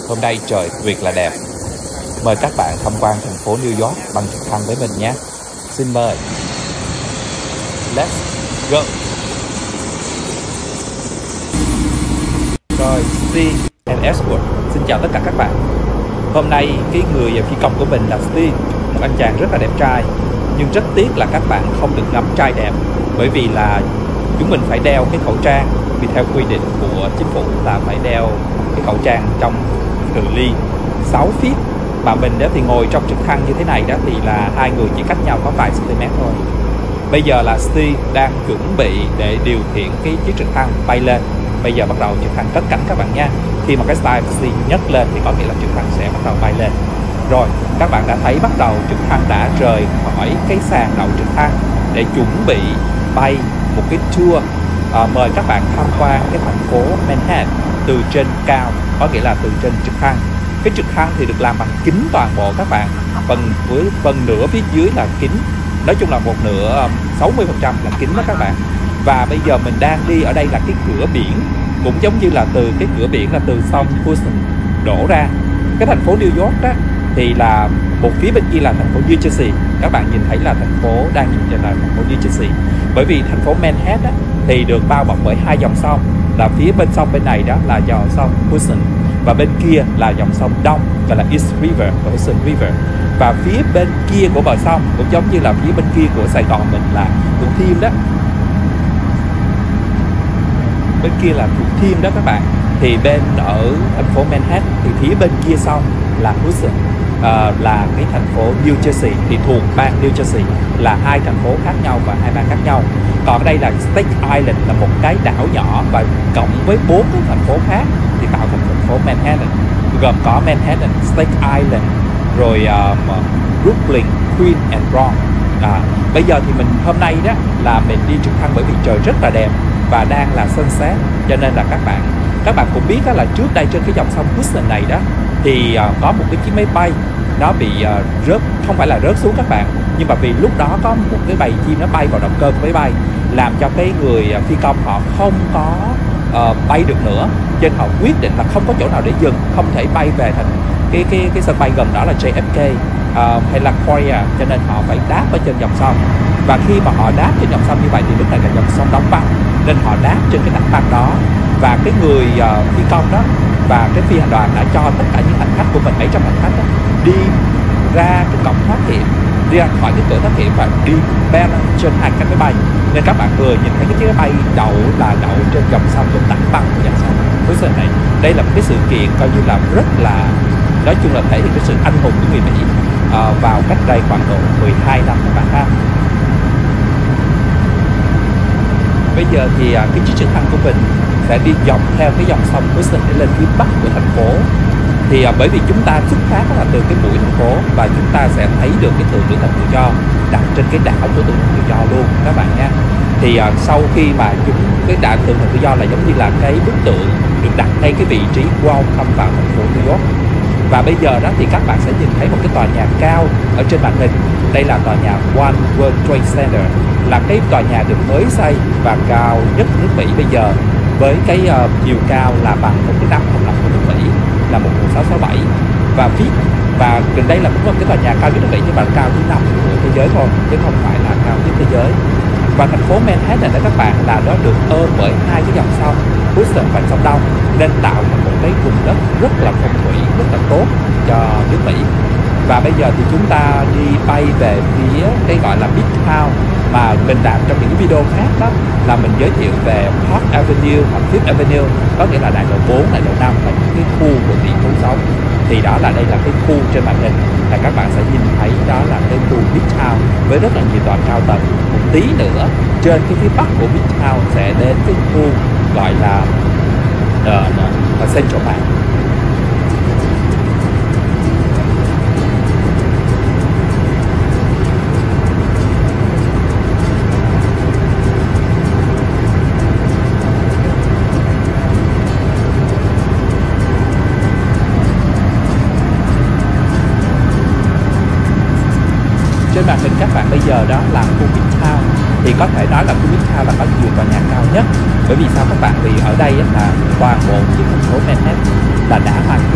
Hôm nay trời tuyệt là đẹp. Mời các bạn tham quan thành phố New York bằng trực thăng với mình nhé. Xin mời. Let's go. Rồi, Steve and Edward, xin chào tất cả các bạn. Hôm nay cái người phi công của mình là Steve, một anh chàng rất là đẹp trai. Nhưng rất tiếc là các bạn không được ngắm trai đẹp, bởi vì là chúng mình phải đeo cái khẩu trang, vì theo quy định của chính phủ là phải đeo cái khẩu trang trong cự ly 6 feet. Mà mình đó thì ngồi trong trực thăng như thế này đó thì là hai người chỉ cách nhau có vài cm thôi. Bây giờ là Steve đang chuẩn bị để điều khiển cái chiếc trực thăng bay lên. Bây giờ bắt đầu trực thăng cất cánh các bạn nha. Khi mà cái style Steve nhấc lên thì có nghĩa là trực thăng sẽ bắt đầu bay lên. Rồi, các bạn đã thấy bắt đầu trực thăng đã rời khỏi cái sàn đậu trực thăng để chuẩn bị bay một cái tour. Mời các bạn tham quan cái thành phố Manhattan từ trên cao, có nghĩa là từ trên trực thăng. Cái trực thăng thì được làm bằng kính toàn bộ các bạn. Phần nửa phía dưới là kính. Nói chung là một nửa 60% là kính đó các bạn. Và bây giờ mình đang đi ở đây là cái cửa biển, cũng giống như là từ cái cửa biển là từ sông Hudson đổ ra. Cái thành phố New York đó thì là một phía bên kia là thành phố New Jersey. Các bạn nhìn thấy là thành phố đang nhìn là thành phố New Jersey. Bởi vì thành phố Manhattan đó, thì được bao bọc bởi hai dòng sông. Là phía bên sông bên này đó là dòng sông Hudson, và bên kia là dòng sông Đông gọi là East River và Hudson River. Và phía bên kia của bờ sông cũng giống như là phía bên kia của Sài Gòn mình là Thủ Thiêm đó. Bên kia là Thủ Thiêm đó các bạn. Thì bên ở thành phố Manhattan thì phía bên kia sông là Hudson, là cái thành phố New Jersey, thì thuộc bang New Jersey, là hai thành phố khác nhau và hai bang khác nhau. Còn đây là Staten Island, là một cái đảo nhỏ và cộng với 4 cái thành phố khác thì tạo thành thành phố Manhattan, gồm có Manhattan, Staten Island, rồi Brooklyn, Queens and Bronx. Bây giờ thì mình hôm nay đó là mình đi trực thăng bởi vì trời rất là đẹp và đang là sunset, cho nên là các bạn cũng biết đó là trước đây trên cái dòng sông Hudson này đó thì có một cái chiếc máy bay nó bị rớt, không phải là rớt xuống các bạn, nhưng mà vì lúc đó có một cái bầy chim nó bay vào động cơ của máy bay, làm cho cái người phi công họ không có bay được nữa, cho nên họ quyết định là không có chỗ nào để dừng, không thể bay về thành cái sân bay gần đó là JFK hay là Korea, cho nên họ phải đáp ở trên dòng sông. Và khi mà họ đáp trên dòng sông như vậy thì lúc này là dòng sông đóng băng, nên họ đáp trên cái tảng băng đó. Và cái người phi công đó và cái phi hành đoàn đã cho tất cả những hành khách của mình, 700 hành khách đó, đi ra cái cổng thoát hiểm, đi ra khỏi cái cửa thoát hiểm và đi balance trên hai cái máy bay. Nên các bạn vừa nhìn thấy cái chiếc máy bay đậu trên dòng sông, trên tảng băng của dòng sông Hudson này. Đây là một cái sự kiện coi như là rất là, nói chung là thể hiện cái sự anh hùng của người Mỹ vào cách đây khoảng độ 12 năm các bạn ha. Bây giờ thì cái chiếc trực thăng của mình sẽ đi dọc theo cái dòng sông Hudson để lên phía bắc của thành phố. Thì bởi vì chúng ta xuất phát là từ cái mũi thành phố và chúng ta sẽ thấy được cái tượng nữ thần tự do đặt trên cái đảo của tượng thần tự do luôn các bạn nha. Thì sau khi mà cái đảo tượng thần tự do là giống như là cái bức tượng được đặt ngay cái vị trí welcome vào thành phố New York. Và bây giờ đó thì các bạn sẽ nhìn thấy một cái tòa nhà cao ở trên màn hình. Đây là tòa nhà One World Trade Center, là cái tòa nhà được mới xây và cao nhất nước Mỹ bây giờ, với cái chiều cao là bằng một cái năm không lập của nước Mỹ là 11667 và gần đây là cũng là cái tòa nhà cao nhất nước Mỹ, nhưng mà cao thứ 5 của thế giới thôi, chứ không phải là cao nhất thế giới. Và thành phố Manhattan đó các bạn là nó được ôm bởi hai cái dòng sông Hudson và sông Đông, nên tạo thành một cái vùng đất rất là phong thủy, rất là tốt cho nước Mỹ. Và bây giờ thì chúng ta đi bay về phía cái gọi là Midtown mà mình làm trong những cái video khác đó, là mình giới thiệu về Park Avenue hoặc Fifth Avenue, có nghĩa là đại lộ 4, đại lộ 5 là những cái khu của tỷ phú sống. Thì đó là đây là cái khu trên màn hình, là các bạn sẽ nhìn thấy đó là cái khu Midtown với rất là nhiều tòa cao tầng. Một tí nữa trên cái phía bắc của Midtown sẽ đến cái khu gọi là Central Park. Trên màn hình các bạn bây giờ đó là khu Midtown. Thì có thể nói là khu Midtown là có nhiều tòa nhà cao nhất. Bởi vì sao các bạn? Vì ở đây là toàn bộ những thành phố Manhattan là đá hoa cương,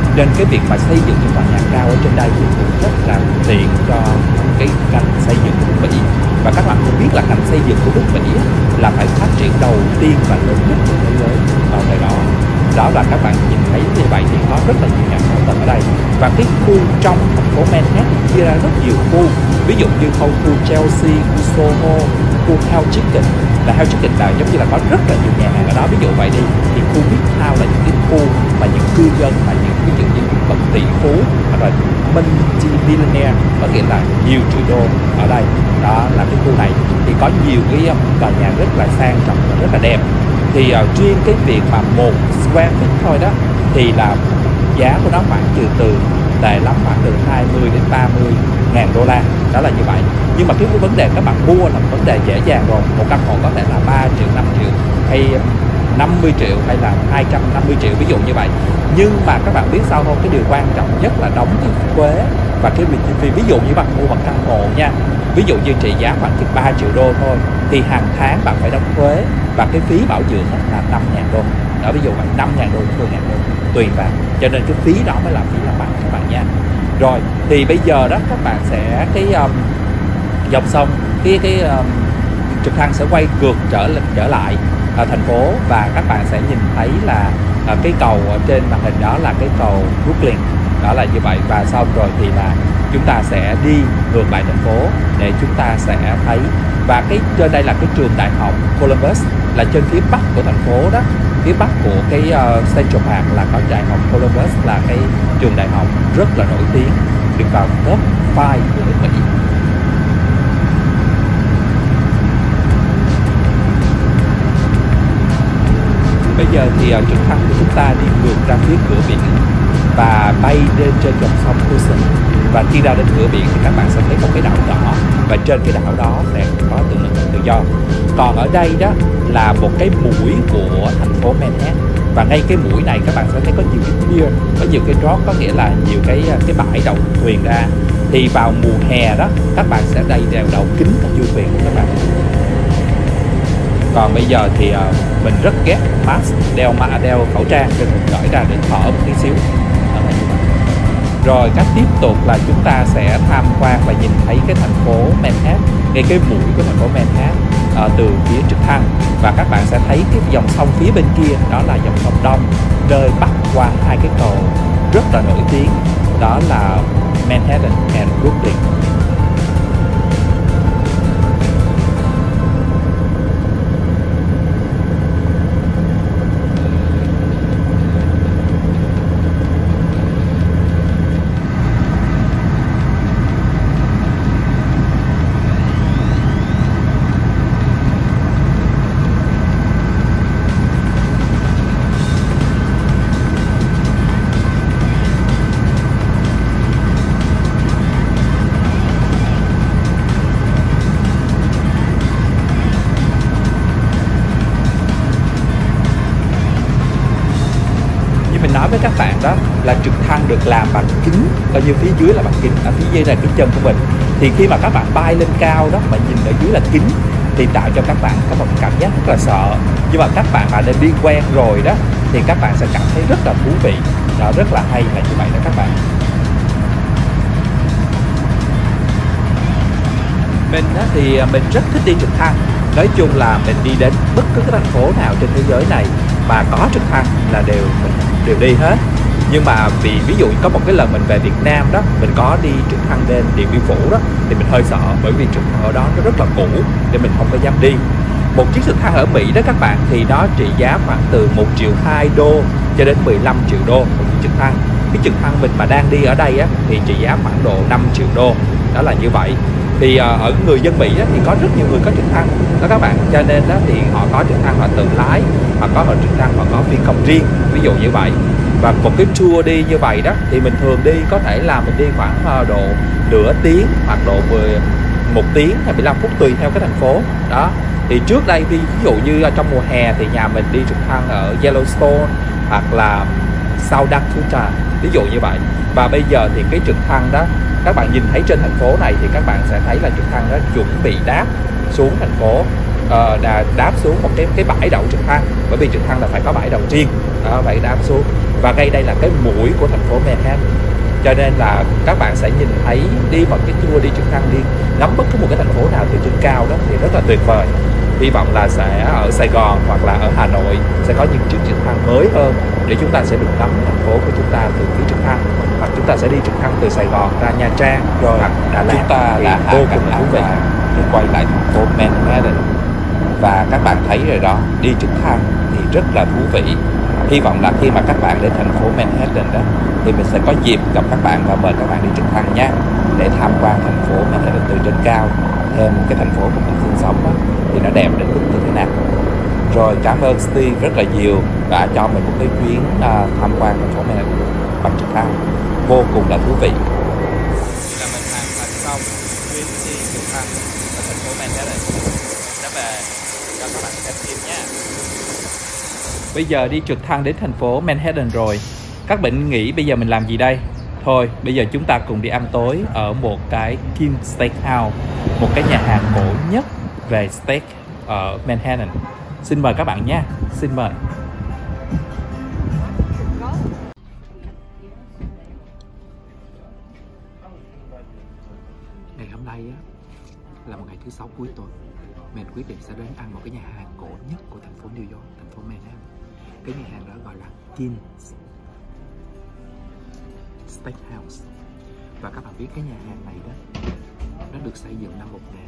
Nên cái việc mà xây dựng những tòa nhà cao ở trên đây thì cũng rất là tiện cho cái ngành xây dựng của nước Mỹ. Và các bạn cũng biết là ngành xây dựng của nước Mỹ là phải phát triển đầu tiên và lớn nhất trên thế giới vào ngày đó. Đó là các bạn nhìn thấy như vậy thì có rất là nhiều nhà cao tầng ở đây. Và cái khu trong thành phố Manhattan chia ra rất nhiều khu. Ví dụ như khu Chelsea, khu Soho, khu Hell Chicken. Là Hell Chicken là giống như là có rất là nhiều nhà hàng ở đó. Ví dụ vậy đi, thì khu Midtown là những cái khu mà những cư dân mà ví dụ như những bậc tỷ phú hoặc là multi-billionaire, có nghĩa là nhiều triệu đô ở đây. Đó là cái khu này thì có nhiều cái tòa nhà rất là sang trọng và rất là đẹp. Thì riêng cái việc mà 1 square feet thôi đó thì là giá của nó khoảng từ tệ lắm khoảng từ 20 đến 30 ngàn đô la. Đó là như vậy. Nhưng mà cái vấn đề các bạn mua là vấn đề dễ dàng rồi. Một căn hộ có thể là 3 triệu, 5 triệu hay 50 triệu hay là 250 triệu, ví dụ như vậy. Nhưng mà các bạn biết sao không? Cái điều quan trọng nhất là đóng cái thuế và cái vì ví dụ như bạn mua một căn hộ nha, ví dụ như trị giá khoảng 3 triệu đô thôi, thì hàng tháng bạn phải đóng thuế và cái phí bảo dưỡng là 5.000 đô. Đó, ví dụ vậy, 5.000 đô, 10.000 đô tùy vào. Cho nên cái phí đó mới là phí làm bằng các bạn nha. Rồi thì bây giờ đó các bạn sẽ dòng sông trực thăng sẽ quay ngược trở lại thành phố, và các bạn sẽ nhìn thấy là cái cầu ở trên màn hình đó là cái cầu Brooklyn. Đó là như vậy. Và xong rồi thì là chúng ta sẽ đi ngược lại thành phố để chúng ta sẽ thấy. Và cái trên đây là cái trường đại học Columbus, là trên phía bắc của thành phố đó. Phía bắc của cái Central Park là có đại học Columbus, là cái trường đại học rất là nổi tiếng, được vào top 5 của nước Mỹ. Bây giờ thì trực thăng của chúng ta đi ngược ra phía cửa biển và bay lên trên dòng sông Hudson. Và khi ra đến cửa biển thì các bạn sẽ thấy một cái đảo nhỏ, và trên cái đảo đó sẽ có tượng độc lập tự do. Còn ở đây đó là một cái mũi của thành phố Manhattan, và ngay cái mũi này các bạn sẽ thấy có nhiều cái pier, có nhiều cái dock, có nghĩa là nhiều cái bãi đậu thuyền ra. Thì vào mùa hè đó các bạn sẽ đậu kính các du thuyền của các bạn. Còn bây giờ thì mình rất ghét mask, đeo khẩu trang nên mình cởi ra để thở một tí xíu. Rồi cách tiếp tục là chúng ta sẽ tham quan và nhìn thấy cái thành phố Manhattan, ngay cái mũi của thành phố Manhattan từ phía trực thăng. Và các bạn sẽ thấy cái dòng sông phía bên kia, đó là dòng sông Đông, nơi bắc qua hai cái cầu rất là nổi tiếng, đó là Manhattan and Brooklyn. Mình nói với các bạn đó là trực thăng được làm bằng kính, coi như phía dưới là bằng kính, ở phía dưới là cái chân của mình. Thì khi mà các bạn bay lên cao đó mà nhìn ở dưới là kính thì tạo cho các bạn có một cảm giác rất là sợ. Nhưng mà các bạn mà đã đi quen rồi đó thì các bạn sẽ cảm thấy rất là thú vị. Đó, rất là hay là như vậy đó các bạn. Mình thì mình rất thích đi trực thăng. Nói chung là mình đi đến bất cứ cái thành phố nào trên thế giới này mà có trực thăng là mình đều đi hết. Nhưng mà ví dụ có một cái lần mình về Việt Nam đó, mình có đi trực thăng lên Điện Biên Phủ đó, thì mình hơi sợ bởi vì trực thăng ở đó nó rất là cũ nên mình không có dám đi. Một chiếc trực thăng ở Mỹ đó các bạn thì nó trị giá khoảng từ 1,2 triệu đô cho đến 15 triệu đô một chiếc trực thăng. Cái trực thăng mình mà đang đi ở đây á, thì trị giá khoảng độ 5 triệu đô. Đó là như vậy. Thì ở người dân Mỹ á, thì có rất nhiều người có trực thăng đó các bạn, cho nên đó thì họ có trực thăng họ tự lái, họ có trực thăng họ có phi công riêng, ví dụ như vậy. Và một cái tour đi như vậy đó thì mình thường đi có thể là mình đi khoảng độ nửa tiếng hoặc độ 1 tiếng hay 15 phút tùy theo cái thành phố đó. Thì trước đây ví dụ như trong mùa hè thì nhà mình đi trực thăng ở Yellowstone hoặc là South Dakota, ví dụ như vậy. Và bây giờ thì cái trực thăng đó các bạn nhìn thấy trên thành phố này thì các bạn sẽ thấy là trực thăng đó chuẩn bị đáp xuống thành phố. đáp xuống một cái bãi đậu trực thăng, bởi vì trực thăng là phải có bãi đậu riêng đó, phải đáp xuống. Và ngay đây là cái mũi của thành phố Manhattan, cho nên là các bạn sẽ nhìn thấy đi một cái tour đi trực thăng, đi ngắm bất cứ một cái thành phố nào từ trên cao đó thì rất là tuyệt vời. Hy vọng là sẽ ở Sài Gòn hoặc là ở Hà Nội sẽ có những chiếc trực thăng mới hơn để chúng ta sẽ được ngắm thành phố của chúng ta từ phía trực thăng, hoặc chúng ta sẽ đi trực thăng từ Sài Gòn ra Nha Trang rồi Đà Lạt. Chúng ta đã vô cùng thú vị khi quay lại thành phố Manhattan, và các bạn thấy rồi đó, đi trực thăng thì rất là thú vị. Hy vọng là khi mà các bạn đến thành phố Manhattan đó thì mình sẽ có dịp gặp các bạn và mời các bạn đi trực thăng nhé, để tham quan thành phố Manhattan từ trên cao, thêm cái thành phố của mình sinh sống đó, thì nó đẹp đến mức như thế nào. Rồi cảm ơn Steve rất là nhiều đã cho mình một cái chuyến tham quan thành phố Manhattan bằng trực thăng vô cùng là thú vị. Là mình hoàn thành xong chuyến đi trực thăng ở thành phố Manhattan. Đã về cho các bạn xem phim nhé. Bây giờ đi trực thăng đến thành phố Manhattan rồi, các bạn nghĩ bây giờ mình làm gì đây? Thôi, bây giờ chúng ta cùng đi ăn tối ở một cái King Steakhouse, một cái nhà hàng cổ nhất về steak ở Manhattan. Xin mời các bạn nha, xin mời. Ngày hôm nay á, là một ngày thứ Sáu cuối tuần. Mình quyết định sẽ đến ăn một cái nhà hàng cổ nhất của thành phố New York, thành phố Manhattan. Cái nhà hàng đó gọi là King Steakhouse. Và các bạn biết cái nhà hàng này đó, nó được xây dựng năm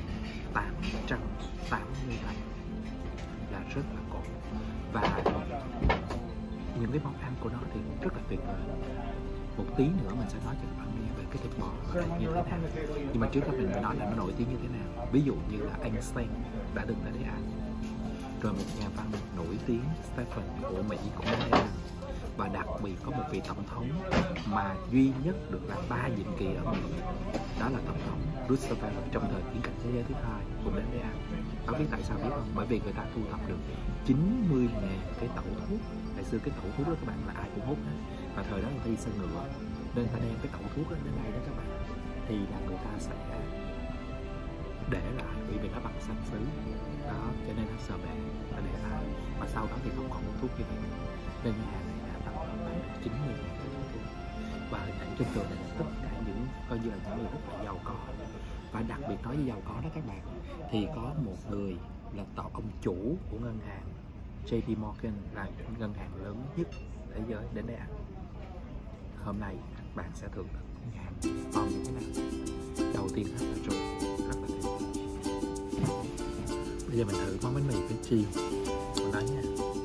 1887, là rất là cổ. Và những cái món ăn của nó thì rất là tuyệt vời. Một tí nữa mình sẽ nói cho các bạn nghe về cái thịt bò ở đây như thế nào. Nhưng mà trước đó mình nói là nó nổi tiếng như thế nào. Ví dụ như là Einstein đã từng tới đây ăn, rồi một nhà văn nổi tiếng Stephen của Mỹ cũng đến đây ăn. Và đặc biệt có một vị tổng thống mà duy nhất được làm 3 nhiệm kỳ ở Mỹ, đó là tổng thống Roosevelt trong thời chiến tranh thế giới thứ hai cũng đến đây ăn. Bạn biết tại sao biết không? Bởi vì người ta thu thập được 90.000 cái tẩu thuốc. Ngày xưa cái tẩu thuốc đó các bạn là ai cũng hút hết. Và thời đó người ta đi xe ngựa, nên ta đem cái tẩu thuốc đó đến đây đó các bạn, thì là người ta sẽ để lại, bởi vì nó bằng xanh xứ đó, cho nên nó sợ bể, ta để lại. Và sau đó thì không còn một thuốc như vậy nữa. Nên nhà hàng này đã tăng khoảng 90.000 cái tẩu thuốc. Và hình ảnh trên tường này là tất cả những coi như là những người rất là giàu có. Và đặc biệt nói với giàu có đó các bạn, thì có một người là ông chủ của ngân hàng JP Morgan, là ngân hàng lớn nhất thế giới, đến đây ăn. Hôm nay bạn sẽ thưởng thức nhà hàng ngon như thế nào. Đầu tiên rất là trộn, rất là tuyệt vời. Bây giờ mình thử món bánh mì với chiên của nó nha.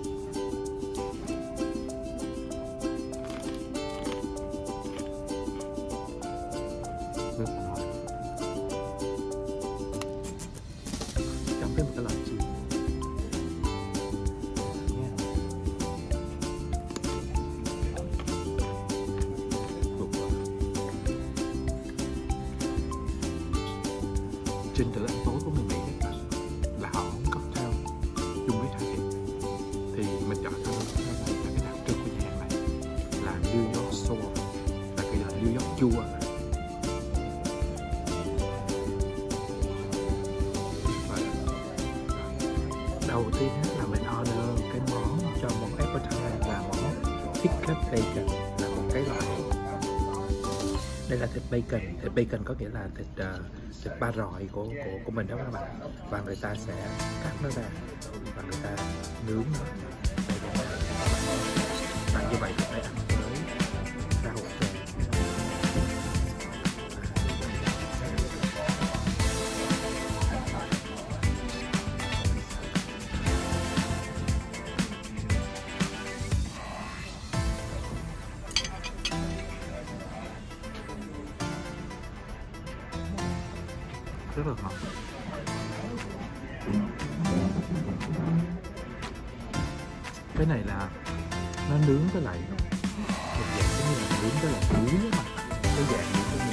Rất là ngon. Chấm với một cái loại chiên. Trình tự ăn tối của người Mỹ các bạn là họ uống cocktail chung với cà phê. Thì mình chọn cho cocktail này là cái đặc trưng của nhà hàng này là New York Sour, là cái là New York chua. Và đầu tiên là mình order cái món cho món appetizer là món pickled bacon, là một cái loại. Đây là thịt bacon. Thịt bacon có nghĩa là thịt ba rọi của mình đó các bạn. Và người ta sẽ cắt nó ra và người ta nướng nó. Và như vậy thì phải ăn với rau trộn. Rất là ngon. Cái này là nó nướng với lại một dạng giống như là nướng với lại muối mà cái dạng như thế này.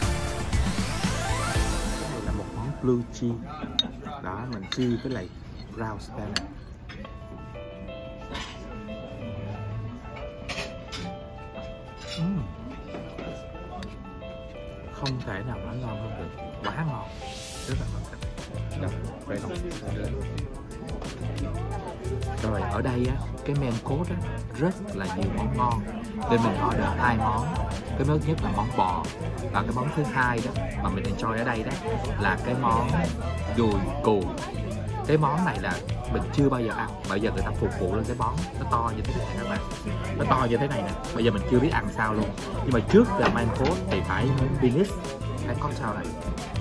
Blue cheese đó, mình chiên với lại rau spinach. Không thể nào nói ngon hơn được, quá ngon, rất là ngon. Rồi ở đây á, cái main course á, rất là nhiều món ngon nên mình order 2 món. Cái món nhất là món bò, và cái món thứ hai đó mà mình enjoy ở đây đó là cái món đùi cừu. Cái món này là mình chưa bao giờ ăn, bây giờ người ta phục vụ lên cái món nó to như thế này các bạn, nó to như thế này nè. Bây giờ mình chưa biết ăn sao luôn, nhưng mà trước là main course thì phải finish cái cocktail này.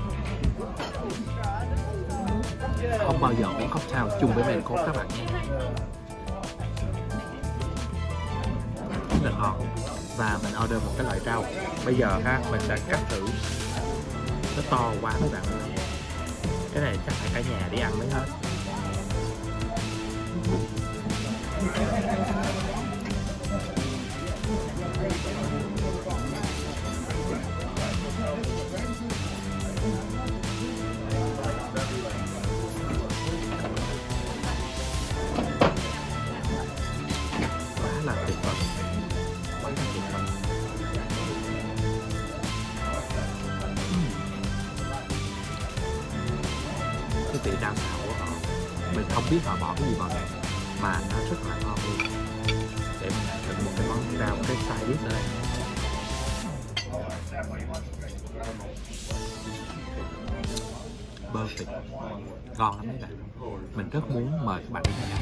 Không bao giờ uống cocktail chung với main course các bạn nhé. Rất là ngon. Và mình order một cái loại rau. Bây giờ ha, mình đã cắt thử. Nó to quá mấy bạn ơi. Cái này chắc phải cả nhà đi ăn mới hết. Quá là tuyệt vời. Quá là tuyệt vời. Cái vị đau xạo của họ, mình không biết họ bỏ cái gì vào này mà nó rất là ngon luôn. Để mình thử một cái món rau, cái side dish ở đây. Perfect, ngon lắm mấy bạn. Mình rất muốn mời các bạn đi ăn.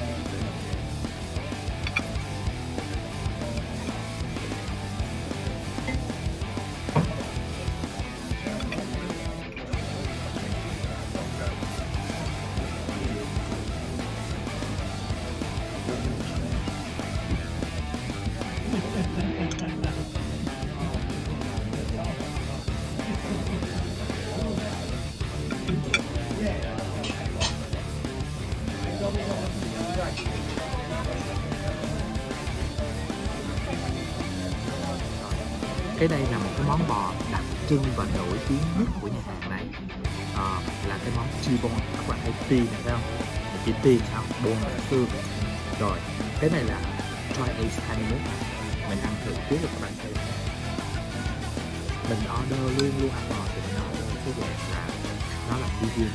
Cái đây là một cái món bò đặc trưng và nổi tiếng nhất của nhà hàng này, là cái món T-bone. Các bạn thấy T này thấy không? Một chữ T sao? Bone là xương. Rồi cái này là Dry Aged 21. Mình ăn thử trước rồi các bạn thấy. Mình order luôn ăn bò thì mình order cái dạng là nó là medium.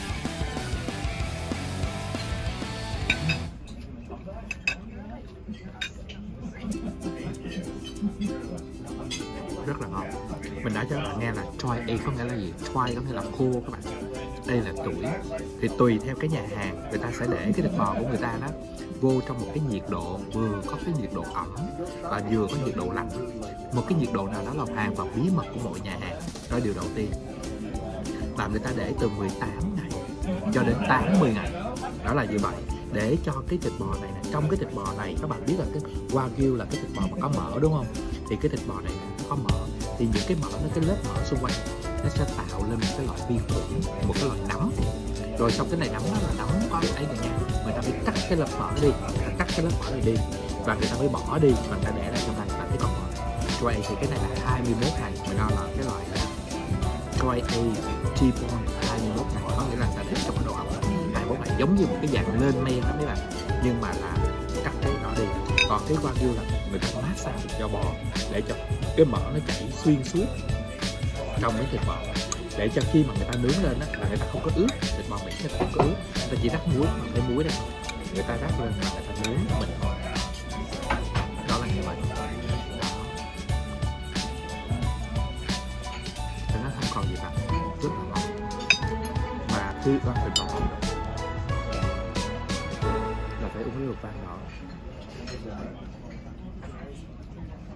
Rất là ngon. Mình đã cho các bạn nghe là dry aged có nghĩa là gì? Dry có nghĩa là khô các bạn. Đây là tuổi. Thì tùy theo cái nhà hàng, người ta sẽ để cái thịt bò của người ta đó vô trong một cái nhiệt độ vừa có cái nhiệt độ ẩm và vừa có nhiệt độ lạnh. Một cái nhiệt độ nào đó là hoàn toàn bí mật của mỗi nhà hàng. Đó là điều đầu tiên. Và người ta để từ 18 ngày cho đến 80 ngày. Đó là như vậy. Để cho cái thịt bò này nè, trong cái thịt bò này các bạn biết là cái Wagyu là cái thịt bò mà có mỡ đúng không? Thì cái thịt bò này nó có mỡ, thì những cái mỡ nó, cái lớp mỡ xung quanh nó sẽ tạo lên một cái loại vi khuẩn, một cái loại nấm. Rồi xong cái này nấm đó là nấm có ấy này nha, người ta phải cắt cái lớp mỡ đi, cắt cái lớp mỡ này đi và người ta mới bỏ đi và người ta để lại trong này và cái còn mỡ. Dry thì cái này là 21 ngày, mình nói là cái loại là Dry aged T-bone 21 ngày, có nghĩa là ta để trong cái độ ẩm 21 ngày, giống như một cái dạng lên men đó mấy bạn, nhưng mà là cắt cái đó đi. Còn cái Wagyu là người ta massage cho bò để cho cái mỡ nó chảy xuyên suốt trong cái thịt bò, để cho khi mà người ta nướng lên á là người ta không có ướt, thịt bò Mỹ người ta không có ướt, người ta chỉ rắc muối, mình thấy muối đây, người ta rắc lên và người ta nướng mình thôi. Đó là như vậy. Thì nó không còn gì cả, rất là ngon. Và khi con thịt bò là phải uống cái rượu vang đó.